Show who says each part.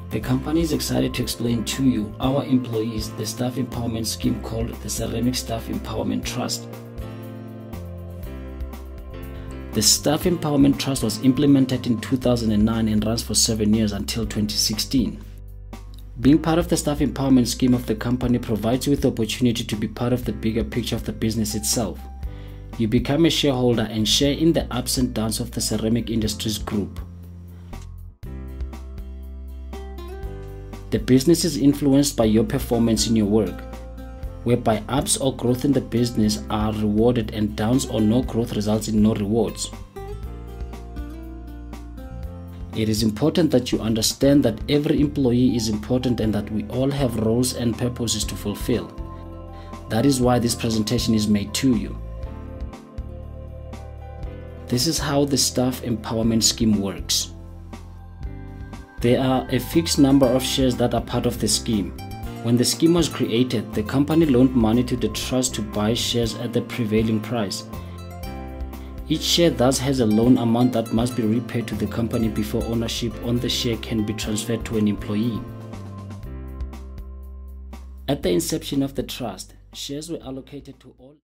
Speaker 1: The company is excited to explain to you, our employees, the staff empowerment scheme called the Ceramic Staff Empowerment Trust. The Staff Empowerment Trust was implemented in 2009 and runs for 7 years until 2016. Being part of the staff empowerment scheme of the company provides you with the opportunity to be part of the bigger picture of the business itself. You become a shareholder and share in the ups and downs of the ceramic industries group. The business is influenced by your performance in your work, whereby ups or growth in the business are rewarded and downs or no growth results in no rewards. It is important that you understand that every employee is important and that we all have roles and purposes to fulfill. That is why this presentation is made to you. This is how the staff empowerment scheme works. There are a fixed number of shares that are part of the scheme. When the scheme was created, the company loaned money to the trust to buy shares at the prevailing price. Each share thus has a loan amount that must be repaid to the company before ownership on the share can be transferred to an employee. At the inception of the trust, shares were allocated to all